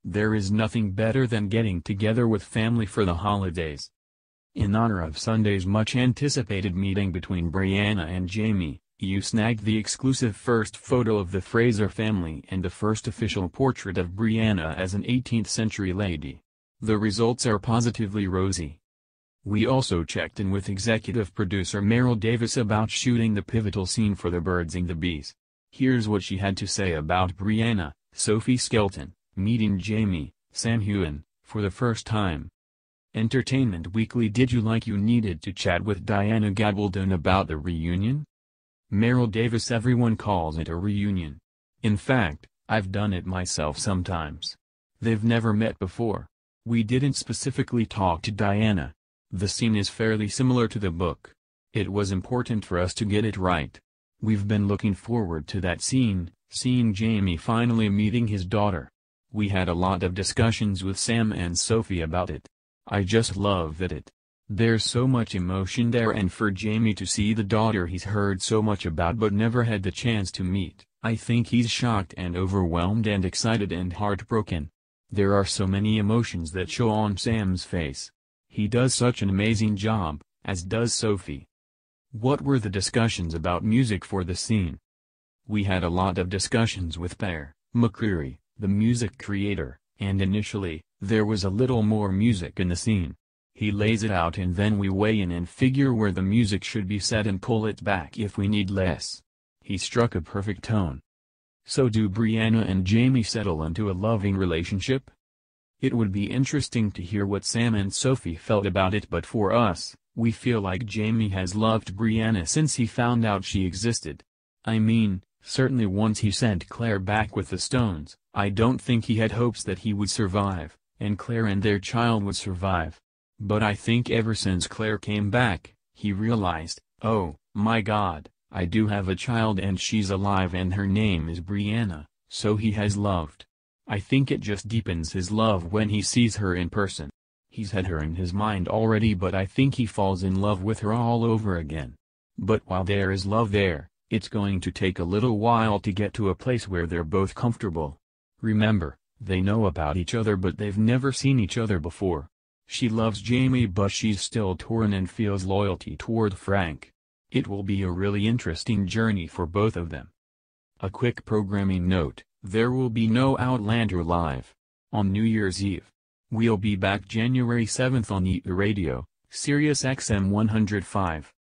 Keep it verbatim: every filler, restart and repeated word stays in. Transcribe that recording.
There is nothing better than getting together with family for the holidays. In honor of Sunday's much-anticipated meeting between Brianna and Jamie, you snagged the exclusive first photo of the Fraser family and the first official portrait of Brianna as an eighteenth century lady. The results are positively rosy. We also checked in with executive producer Meryl Davis about shooting the pivotal scene for The Birds and the Bees. Here's what she had to say about Brianna, Sophie Skelton, meeting Jamie, Sam Heughan, for the first time. Entertainment Weekly. Did you like you needed to chat with Diana Gabaldon about the reunion? Meryl Davis. Everyone calls it a reunion. In fact, I've done it myself sometimes. They've never met before. We didn't specifically talk to Diana. The scene is fairly similar to the book. It was important for us to get it right. We've been looking forward to that scene, seeing Jamie finally meeting his daughter. We had a lot of discussions with Sam and Sophie about it. I just love that it. There's so much emotion there, and for Jamie to see the daughter he's heard so much about but never had the chance to meet, I think he's shocked and overwhelmed and excited and heartbroken. There are so many emotions that show on Sam's face. He does such an amazing job, as does Sophie. What were the discussions about music for the scene? We had a lot of discussions with Pear McCreary, the music creator, and initially, there was a little more music in the scene. He lays it out and then we weigh in and figure where the music should be set and pull it back if we need less. He struck a perfect tone. So do Brianna and Jamie settle into a loving relationship? It would be interesting to hear what Sam and Sophie felt about it, but for us, we feel like Jamie has loved Brianna since he found out she existed. I mean, certainly once he sent Claire back with the stones, I don't think he had hopes that he would survive, and Claire and their child would survive. But I think ever since Claire came back, he realized, oh, my God, I do have a child and she's alive and her name is Brianna, so he has loved. I think it just deepens his love when he sees her in person. He's had her in his mind already, but I think he falls in love with her all over again. But while there is love there, it's going to take a little while to get to a place where they're both comfortable. Remember, they know about each other but they've never seen each other before. She loves Jamie but she's still torn and feels loyalty toward Frank. It will be a really interesting journey for both of them. A quick programming note, there will be no Outlander live on New Year's Eve. We'll be back January seventh on E Radio, Sirius X M one hundred five.